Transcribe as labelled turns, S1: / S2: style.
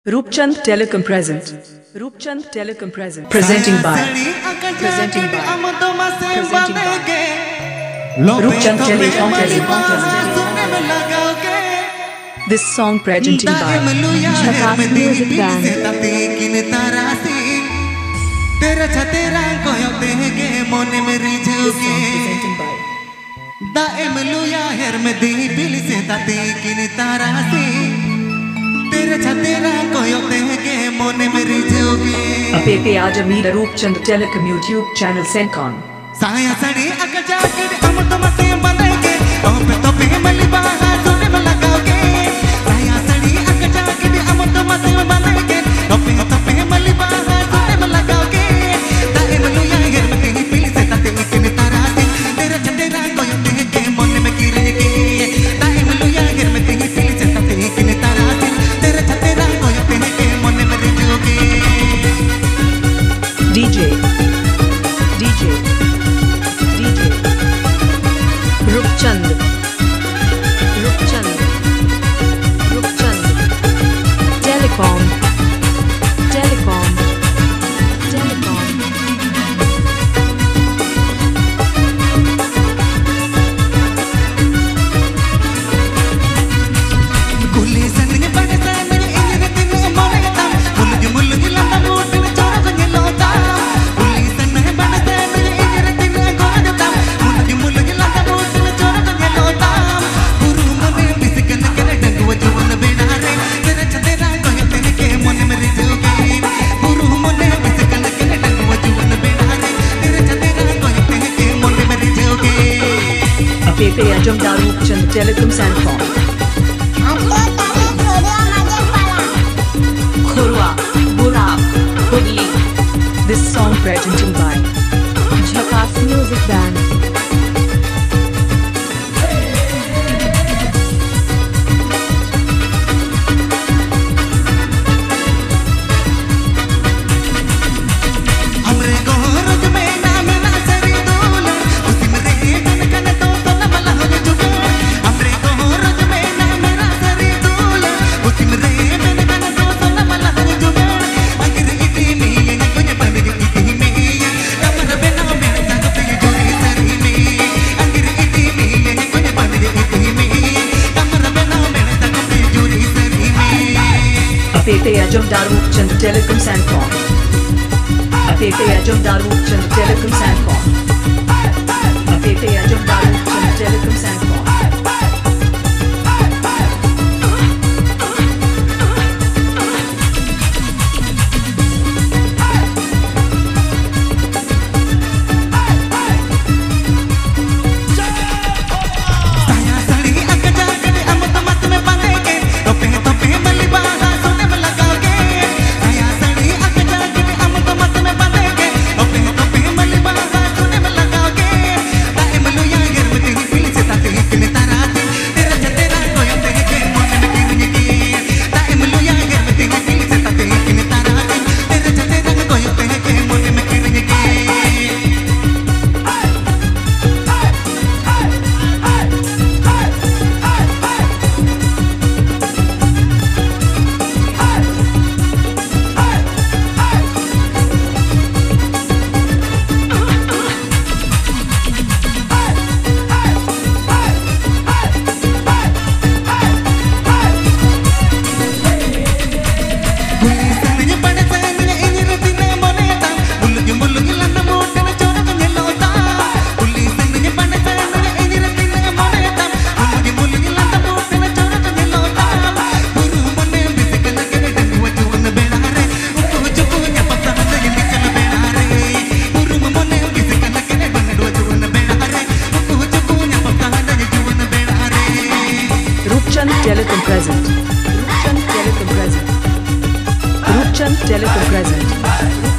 S1: Roopchand Telecom present. Roopchand Telecom present. Presenting by Roopchand Telecom. This song presenting by
S2: Jhakaas Music Band.
S1: This song presenting by Apepe Ajamira Roopchand Telecom YouTube channel Sencon. DJ Roopchand Telecom. Apepe Ajamira Roopchand Telecom Sencon. Khorwa, Burab, Hudli. This song presenting by
S2: Jhakaas Music Band.
S1: Apepe Ajamira Roopchand Telecom Sencon. Apepe Ajamira Roopchand Telecom Sencon. Apepe Ajamira Roopchand Telecom Sencon. Roopchand Telecom present. Roopchand Telecom present. Roopchand Telecom present.